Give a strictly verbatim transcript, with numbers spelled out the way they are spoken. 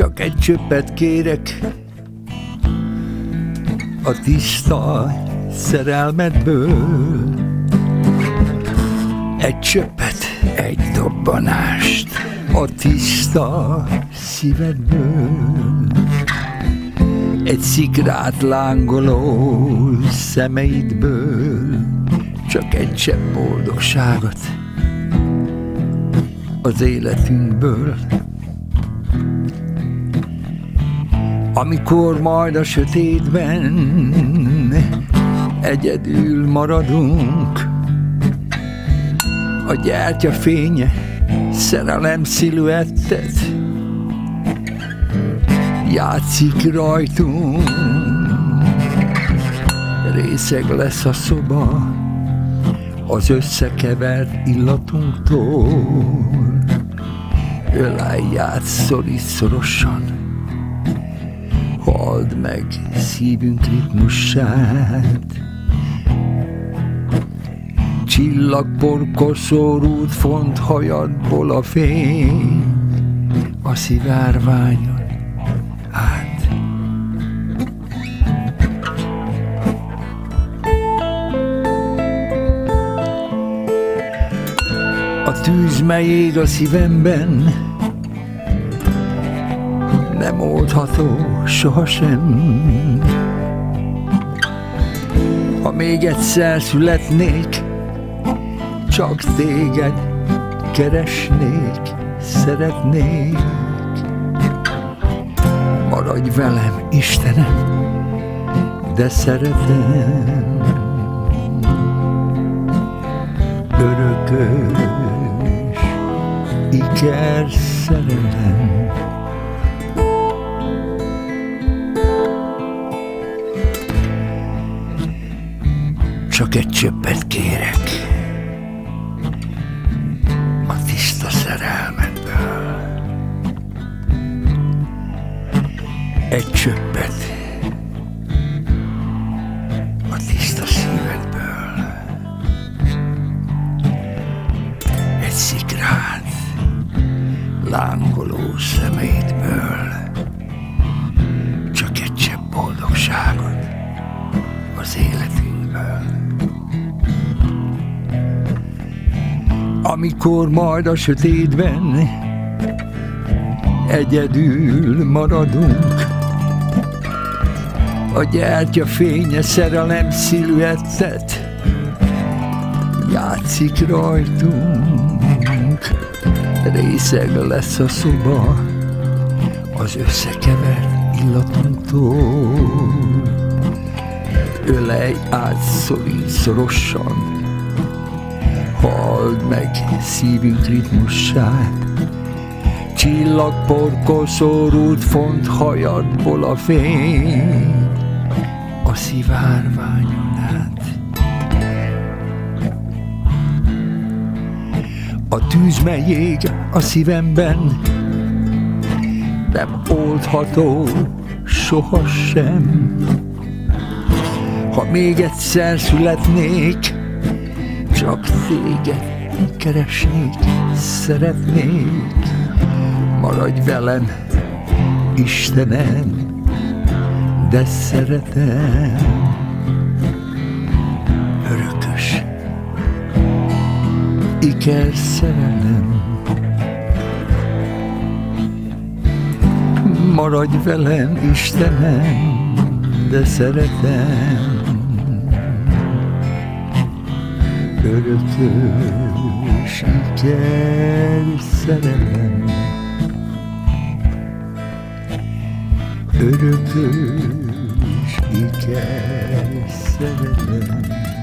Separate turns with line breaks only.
Csak egy csöppet kérek a tiszta szerelmedből. Egy csöppet, egy dobbanást a tiszta szívedből. Egy szikrát lángoló szemeidből. Csak egy csepp boldogságot az életünkből. Amikor majd a sötétben egyedül maradunk, a gyertya fénye szerelem sziluetet játszik rajtunk. Részeg lesz a szoba az öszekevert illatunktól. Ölely, játsz, szorits szorosan, halld meg szívünk ritmusát. Csillagporkor út font hajadból a fény a szivárványon át. A tűz, mely ég a szívemben, nem oldható sohasem. Ha még egyszer születnék, csak téged keresnék, szeretnék. Maradj velem, Istenem, de szeretem. Örökös iker szerelem. Csak egy csöppet kérek a tiszta szerelmedből. Egy csöppet a tiszta szívedből. Egy szikrát lángoló szemeidből. Csak egy csepp boldogságot az életünkből. Amikor majd a sötétben egyedül maradunk, a gyertya fénye szerelem sziluetet játszik rajtunk. Részeg lesz a szoba az öszekevert illatunktól. Ölej átszorít szorosan, halld meg szívünk ritmusát. Csillagporkor szórult font hajadból a fény a szivárványon át. A tűz, mely ég a szívemben, nem oldható sohasem. Ha még egyszer születnék, csak téged keresnék, szeretnék. Maradj velem, Istenem, de szeretem. Örökös iker szerelem. Maradj velem, Istenem, de szeretem. Örökös iker szerelem. Örökös iker szerelem.